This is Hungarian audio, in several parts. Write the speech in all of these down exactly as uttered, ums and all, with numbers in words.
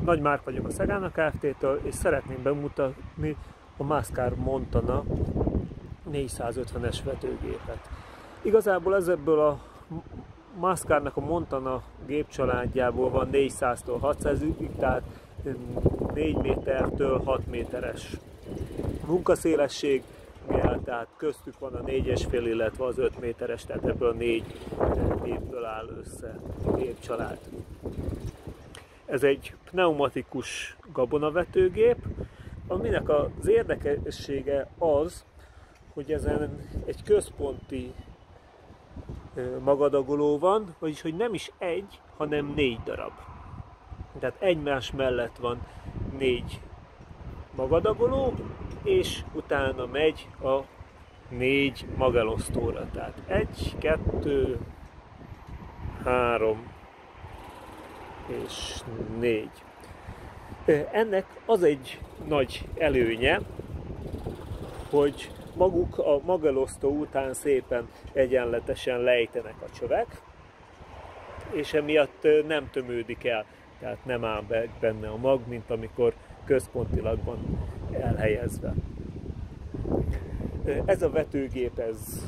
Nagy Márk vagyok a Szegana Kft-től, és szeretném bemutatni a Mascar Montana négyszázötvenes vetőgépet. Igazából ezebből a Mascarnak a Montana gépcsaládjából van négyszáztól hatszázig, tehát négy métertől hat méteres munkaszélesség, tehát köztük van a négy és fél, illetve az öt méteres, tehát ebből négy gépből áll össze a gépcsalád. Ez egy pneumatikus gabonavetőgép, aminek az érdekessége az, hogy ezen egy központi magadagoló van, vagyis hogy nem is egy, hanem négy darab. Tehát egymás mellett van négy magadagoló, és utána megy a négy magelosztóra. Tehát egy, kettő, három és négy. Ennek az egy nagy előnye, hogy maguk a magelosztó után szépen egyenletesen lejtenek a csövek, és emiatt nem tömődik el, tehát nem áll be benne a mag, mint amikor központilag van elhelyezve. Ez a vetőgép, ez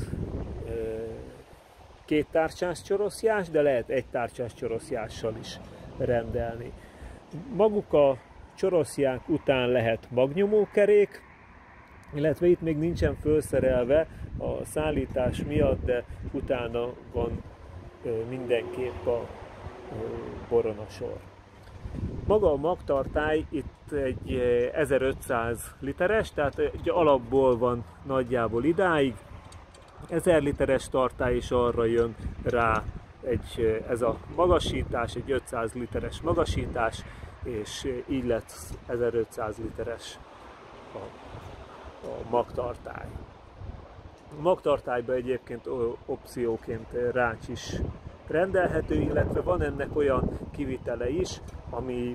két tárcsás csoroszjás, de lehet egy tárcsás csoroszjással is rendelni. Maguk a csoroszják után lehet magnyomókerék, illetve itt még nincsen felszerelve a szállítás miatt, de utána van mindenképp a boronasor. Maga a magtartály itt egy ezerötszáz literes, tehát egy alapból van nagyjából idáig. ezer literes tartály is arra jön rá egy, ez a magasítás, egy ötszáz literes magasítás, és így lett ezerötszáz literes a, a magtartály. A magtartályban egyébként opcióként rács is rendelhető, illetve van ennek olyan kivitele is, ami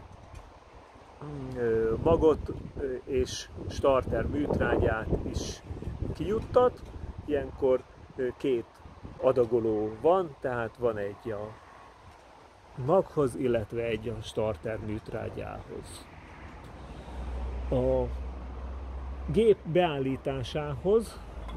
magot és starter műtrágyát is kijuttat. Ilyenkor két adagoló van, tehát van egy a maghoz, illetve egy a starter műtrágyához. A gép beállításához,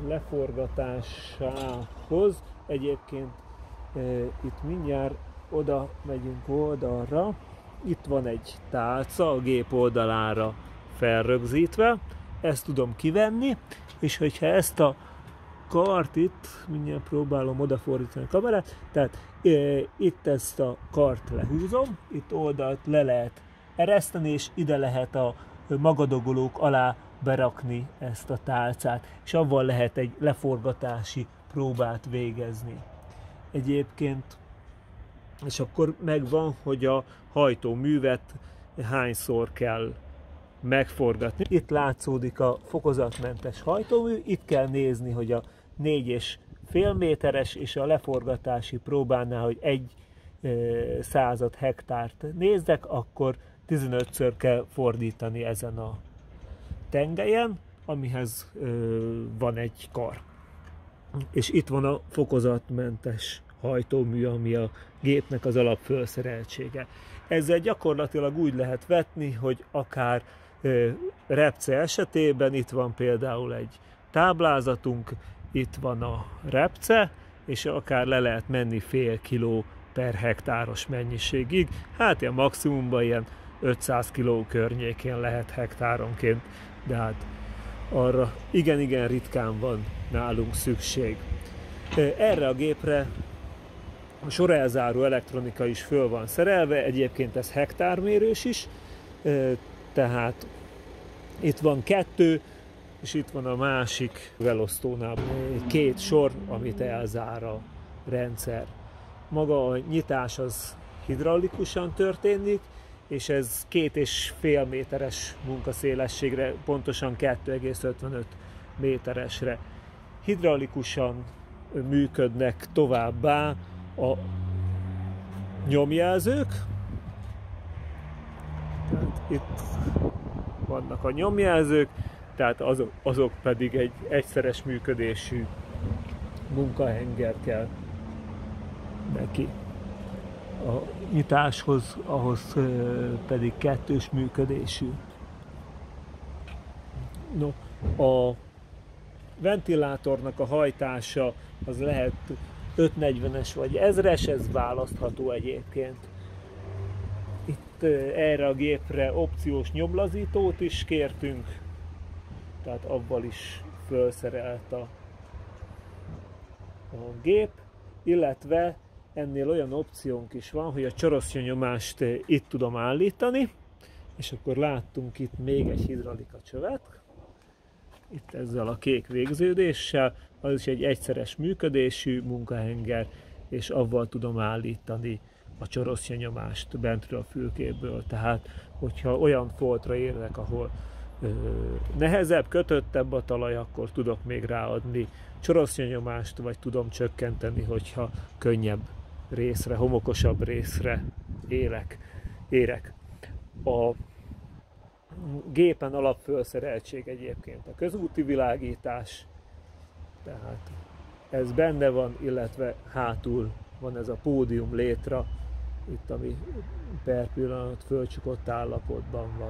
leforgatásához egyébként itt mindjárt oda megyünk oldalra. Itt van egy tálca a gép oldalára felrögzítve, ezt tudom kivenni, és hogyha ezt a kart itt, mindjárt próbálom odafordítani a kamerát, tehát e, itt ezt a kart lehúzom, itt oldalt le lehet ereszteni, és ide lehet a magadagolók alá berakni ezt a tálcát, és avval lehet egy leforgatási próbát végezni. Egyébként, és akkor megvan, hogy a hajtóművet hányszor kell megforgatni. Itt látszódik a fokozatmentes hajtómű, itt kell nézni, hogy a négy és fél méteres és a leforgatási próbánál, hogy egy század hektárt nézzek, akkor tizenötször kell fordítani ezen a tengelyen, amihez van egy kar. És itt van a fokozatmentes hajtómű, ami a gépnek az alapfölszereltsége. Ezzel gyakorlatilag úgy lehet vetni, hogy akár repce esetében, itt van például egy táblázatunk, itt van a repce, és akár le lehet menni fél kiló per hektáros mennyiségig. Hát ilyen maximumban ilyen ötszáz kiló környékén lehet hektáronként, de hát arra igen-igen ritkán van nálunk szükség. Erre a gépre a sorelzáró elektronika is föl van szerelve, egyébként ez hektármérős is, tehát itt van kettő, és itt van a másik velosztónál két sor, amit elzár a rendszer. Maga a nyitás az hidraulikusan történik, és ez két és fél méteres munkaszélességre, pontosan kettő egész ötvenöt méteresre. Hidraulikusan működnek továbbá a nyomjelzők. Tehát itt vannak a nyomjelzők, tehát azok, azok pedig egy egyszeres működésű munkahenger kell neki. a nyitáshoz, ahhoz pedig kettős működésű. No, a ventilátornak a hajtása az lehet ötszáznegyvenes vagy ezres, ez választható egyébként. Itt erre a gépre opciós nyomlazítót is kértünk, tehát avval is felszerelt a, a gép, illetve ennél olyan opciónk is van, hogy a csoroszlyanyomást itt tudom állítani, és akkor láttunk itt még egy hidraulika csövet, itt ezzel a kék végződéssel, az is egy egyszeres működésű munkahenger, és avval tudom állítani a csoroszlyanyomást bentről a fülkéből. Tehát, hogyha olyan foltra érnek, ahol ö, nehezebb, kötöttebb a talaj, akkor tudok még ráadni csoroszlyanyomást, vagy tudom csökkenteni, hogyha könnyebb részre, homokosabb részre élek, érek. A gépen alapfölszereltség egyébként a közúti világítás, tehát ez benne van, illetve hátul van ez a pódium létra, itt ami per pillanat fölcsukott állapotban van.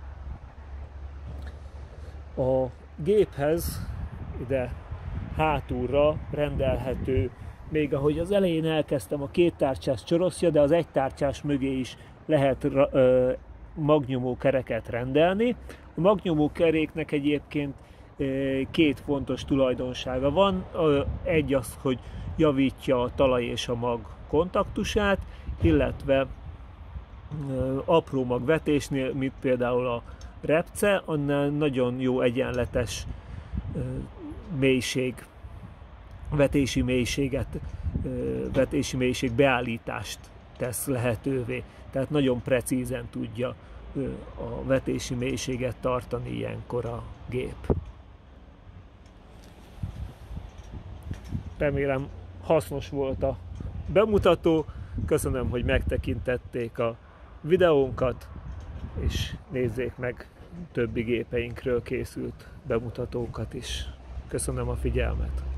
A géphez ide hátulra rendelhető, még ahogy az elején elkezdtem, a két tárcsás csoroszja, de az egy tárcsás mögé is lehet ö, magnyomó kereket rendelni. A magnyomó keréknek egyébként két fontos tulajdonsága van. Egy az, hogy javítja a talaj és a mag kontaktusát, illetve apró magvetésnél, mint például a repce, annál nagyon jó egyenletes mélység, vetési mélységet, vetési mélység beállítást tesz lehetővé. Tehát nagyon precízen tudja a vetési mélységet tartani ilyenkor a gép. Remélem hasznos volt a bemutató, köszönöm, hogy megtekintették a videónkat, és nézzék meg többi gépeinkről készült bemutatókat is. Köszönöm a figyelmet!